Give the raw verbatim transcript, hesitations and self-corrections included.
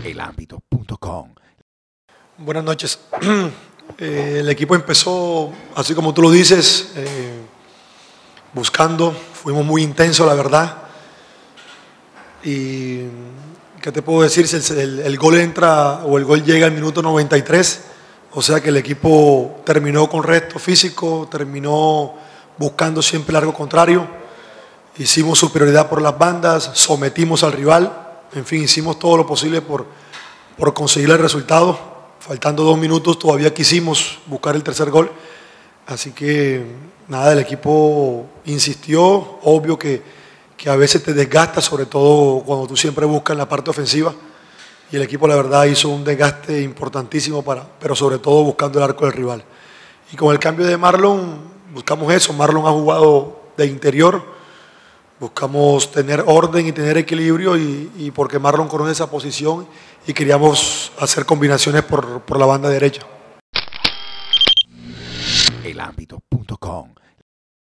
el ámbito punto com. Buenas noches. Eh, el equipo empezó, así como tú lo dices, eh, buscando, fuimos muy intensos, la verdad. Y ¿qué te puedo decir? Si el, el, el gol entra o el gol llega al minuto noventa y tres, o sea que el equipo terminó con resto físico, terminó buscando siempre el largo contrario, hicimos superioridad por las bandas, sometimos al rival, en fin, hicimos todo lo posible por, por conseguir el resultado. Faltando dos minutos todavía quisimos buscar el tercer gol, así que nada, el equipo insistió, obvio que, que a veces te desgasta, sobre todo cuando tú siempre buscas en la parte ofensiva, y el equipo la verdad hizo un desgaste importantísimo, para, pero sobre todo buscando el arco del rival. Y con el cambio de Marlon buscamos eso. Marlon ha jugado de interior, buscamos tener orden y tener equilibrio, y, y porque Marlon conoce esa posición y queríamos hacer combinaciones por, por la banda derecha. el ámbito punto com